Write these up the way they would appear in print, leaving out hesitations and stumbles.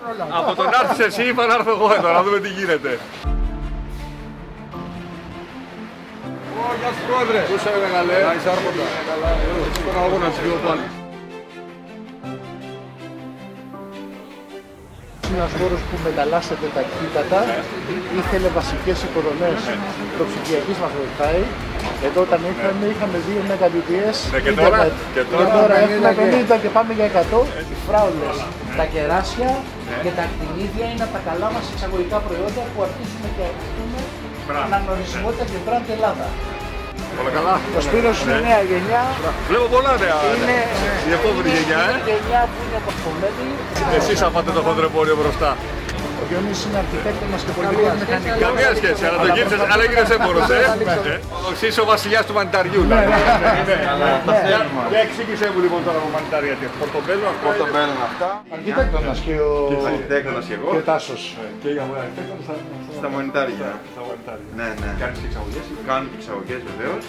Από τον να έρθεις εσύ είπα να έρθω εγώ εδώ, να δούμε τι γίνεται. Γεια σου πρόεδρε. Πού είσαι μεγάλε. Να είσαι άρχοντα. Έτσι τον αγώνα σου λίγο πάλι. Είναι ένας χώρος που μεταλλάσσεται ταχύτατα, ήθελε βασικές υποδομές, το ψηφιακής μας βοηθάει. Εδώ όταν είχαμε 2 Mbps ίντερνετ και τώρα έχουμε 50 και πάμε για 100. Οι φράουλες, τα κεράσια και τα ακτινίδια είναι από τα καλά μας εξαγωγικά προϊόντα που αρχίζουμε και αρχίζουμε αναγνωρισιμότητα και brand Ελλάδα. Όλα καλά. Ο Σπύρος είναι νέα γενιά. Βλέπω πολλά νέα. Είναι η επόμενη γενιά, η γενιά που είναι αποσπωμένη. Εσείς θα πάτε το χοντρεμπόριο μπροστά. Ο Γιώργος είναι αρχιτέκτονας και πολιτικός μηχανικός. Καμία σχέση, αλλά έγινες έμπορος, Εσύ είσαι ο βασιλιάς του μανιταριού. Για εξήγησέ μου λοιπόν τώρα το μανιτάρια τι. Πορτομπέλο αυτό. Πορτομπέλο αυτά. Αρχιτέκτονας και ο Αρχιτέκτονας και εγώ. Και ο Τάσος. Και για μένα αρχιτέκτονας Στα μονιτάρια. Ναι, ναι. Κάνεις και εξαγωγές. Κάνουν και εξαγωγές βεβαίως.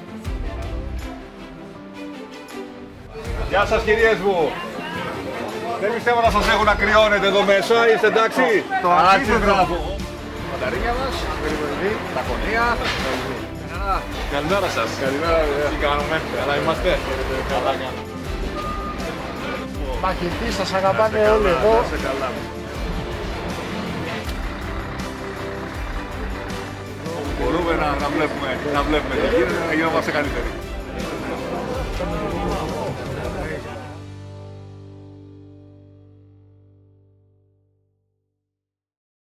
Γεια σας κυρίες μου. Δεν πιστεύω να σας έχουν να κρυώνετε εδώ μέσα, είστε εντάξει. Το αντίθετο. Μανταρίνια μας, περιβολή, τα κονία. Καλημέρα σας. Καλημέρα, Τι κάνουμε, καλά είμαστε. Καλά κάνουμε. Μαχητής, σας αγαπάνε όλοι εδώ. Καλά. Μπορούμε να βλέπουμε τι γίνεται, να γινόμαστε καλύτεροι.